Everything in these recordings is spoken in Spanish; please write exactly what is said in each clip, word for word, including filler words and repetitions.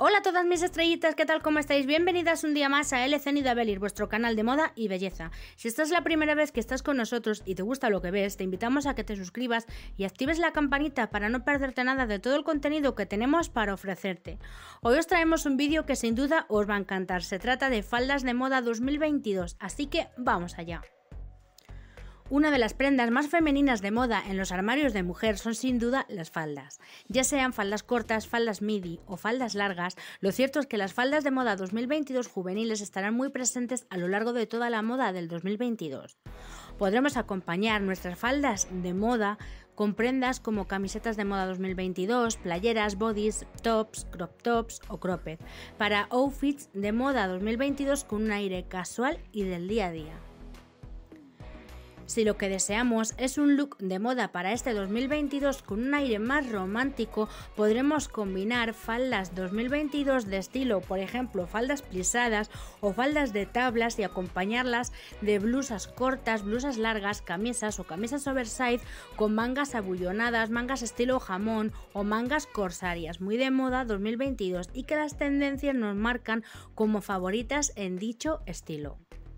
Hola a todas mis estrellitas, ¿qué tal? ¿Cómo estáis? Bienvenidas un día más a L C Nidavellir, vuestro canal de moda y belleza. Si esta es la primera vez que estás con nosotros y te gusta lo que ves, te invitamos a que te suscribas y actives la campanita para no perderte nada de todo el contenido que tenemos para ofrecerte. Hoy os traemos un vídeo que sin duda os va a encantar. Se trata de faldas de moda dos mil veintidós, así que vamos allá. Una de las prendas más femeninas de moda en los armarios de mujer son sin duda las faldas. Ya sean faldas cortas, faldas midi o faldas largas, lo cierto es que las faldas de moda dos mil veintidós juveniles estarán muy presentes a lo largo de toda la moda del dos mil veintidós. Podremos acompañar nuestras faldas de moda con prendas como camisetas de moda dos mil veintidós, playeras, bodies, tops, crop tops o cropped, para outfits de moda dos mil veintidós con un aire casual y del día a día. Si lo que deseamos es un look de moda para este dos mil veintidós con un aire más romántico, podremos combinar faldas dos mil veintidós de estilo, por ejemplo, faldas plisadas o faldas de tablas y acompañarlas de blusas cortas, blusas largas, camisas o camisas oversize con mangas abullonadas, mangas estilo jamón o mangas corsarias, muy de moda dos mil veintidós y que las tendencias nos marcan como favoritas en dicho estilo.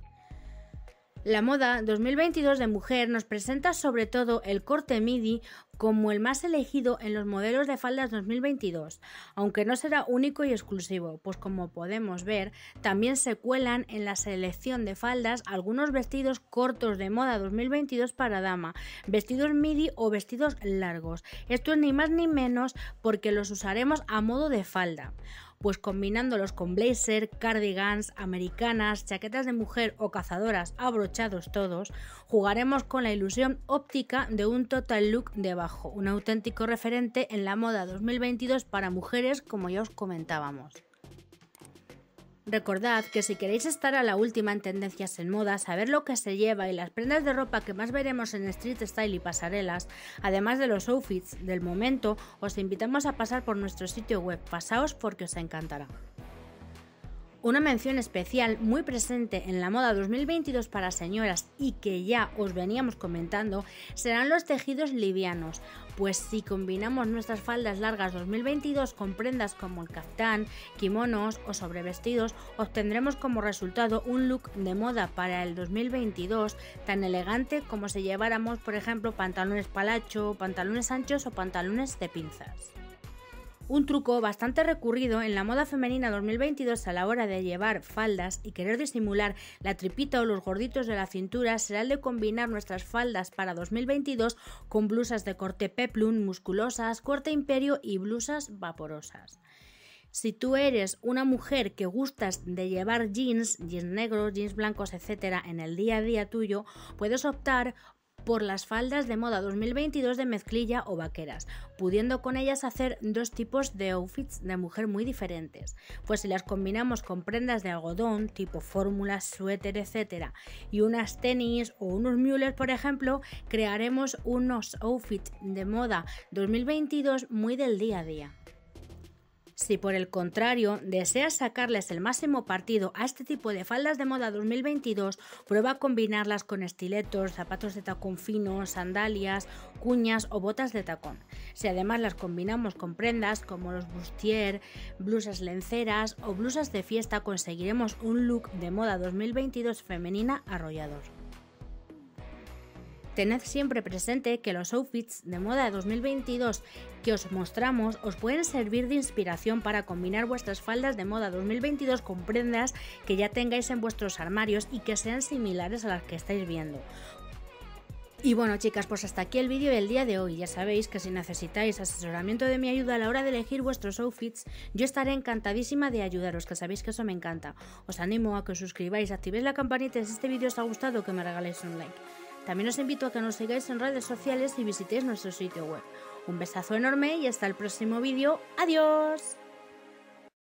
La moda dos mil veintidós de mujer nos presenta sobre todo el corte midi como el más elegido en los modelos de faldas dos mil veintidós, aunque no será único y exclusivo, pues como podemos ver, también se cuelan en la selección de faldas algunos vestidos cortos de moda dos mil veintidós para dama, vestidos midi o vestidos largos. Esto es ni más ni menos porque los usaremos a modo de falda, pues combinándolos con blazer, cardigans, americanas, chaquetas de mujer o cazadoras abrochados todos, jugaremos con la ilusión óptica de un total look de bajo, un auténtico referente en la moda dos mil veintidós para mujeres, como ya os comentábamos. Recordad que si queréis estar a la última en tendencias en moda, saber lo que se lleva y las prendas de ropa que más veremos en street style y pasarelas, además de los outfits del momento, os invitamos a pasar por nuestro sitio web. Pasaos porque os encantará. Una mención especial muy presente en la moda dos mil veintidós para señoras y que ya os veníamos comentando serán los tejidos livianos, pues si combinamos nuestras faldas largas dos mil veintidós con prendas como el kaftán, kimonos o sobrevestidos, obtendremos como resultado un look de moda para el dos mil veintidós tan elegante como si lleváramos, por ejemplo, pantalones palacho, pantalones anchos o pantalones de pinzas. Un truco bastante recurrido en la moda femenina dos mil veintidós a la hora de llevar faldas y querer disimular la tripita o los gorditos de la cintura será el de combinar nuestras faldas para dos mil veintidós con blusas de corte peplum, musculosas, corte imperio y blusas vaporosas. Si tú eres una mujer que gustas de llevar jeans, jeans negros, jeans blancos, etcétera en el día a día tuyo, puedes optar por las faldas de moda dos mil veintidós de mezclilla o vaqueras, pudiendo con ellas hacer dos tipos de outfits de mujer muy diferentes. Pues si las combinamos con prendas de algodón, tipo fórmulas, suéter, etcétera, y unas tenis o unos mules, por ejemplo, crearemos unos outfits de moda dos mil veintidós muy del día a día. Si por el contrario deseas sacarles el máximo partido a este tipo de faldas de moda dos mil veintidós, prueba a combinarlas con estiletos, zapatos de tacón fino, sandalias, cuñas o botas de tacón. Si además las combinamos con prendas como los bustier, blusas lenceras o blusas de fiesta, conseguiremos un look de moda dos mil veintidós femenina arrollador. Tened siempre presente que los outfits de moda de dos mil veintidós que os mostramos os pueden servir de inspiración para combinar vuestras faldas de moda dos mil veintidós con prendas que ya tengáis en vuestros armarios y que sean similares a las que estáis viendo. Y bueno, chicas, pues hasta aquí el vídeo del día de hoy. Ya sabéis que si necesitáis asesoramiento de mi ayuda a la hora de elegir vuestros outfits, yo estaré encantadísima de ayudaros, que sabéis que eso me encanta. Os animo a que os suscribáis, activéis la campanita y si este vídeo os ha gustado, que me regaléis un like. También os invito a que nos sigáis en redes sociales y visitéis nuestro sitio web. Un besazo enorme y hasta el próximo vídeo. ¡Adiós!